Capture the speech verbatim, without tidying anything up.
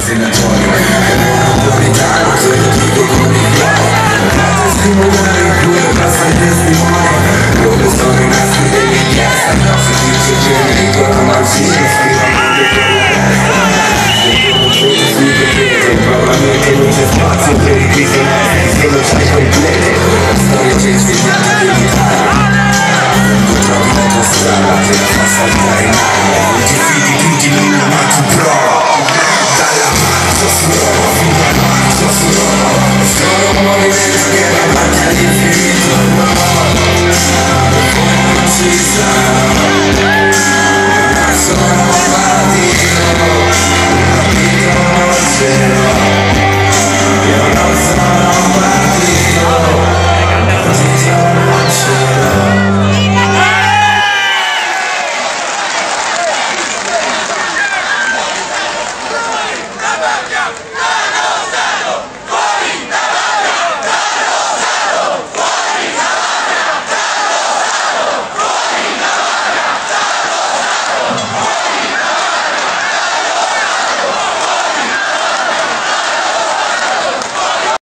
senatorio. Comunitario, soy lo tipo con il cuore. La testimoniare in cui passa il testimone. Dove sono i nastri dell'inchiesta? No, se dice generico romanzino.